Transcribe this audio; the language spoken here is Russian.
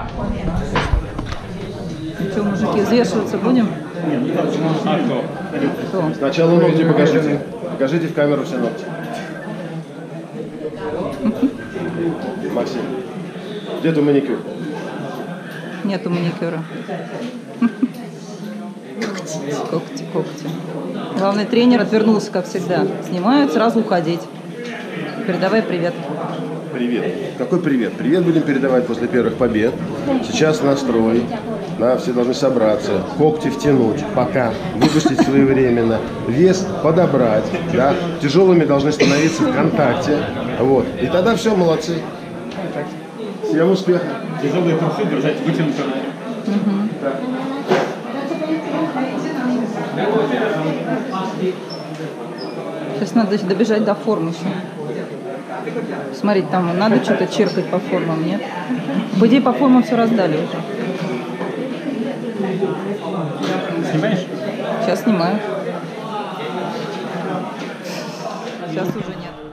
Что, мужики, взвешиваться будем? Кто? Сначала ногти покажите. Покажите в камеру все ногти. Максим, где tu маникюр? Нету маникюра. Когти. Главный тренер отвернулся, как всегда. Снимают, сразу уходить. Передавай привет. Привет. Какой привет? Привет будем передавать после первых побед. Сейчас настрой. Все должны собраться. Когти втянуть. Пока. Выпустить своевременно. Вес подобрать. Да? Тяжелыми должны становиться в контакте. Вот. И тогда все, молодцы. Всем успеха. Тяжелые трусы держать вытянуто. Сейчас надо добежать до формы еще. Смотрите, там надо что-то черкать по формам, нет? По идее, по формам все раздали уже. Снимаешь? Сейчас снимаю. Сейчас уже нет.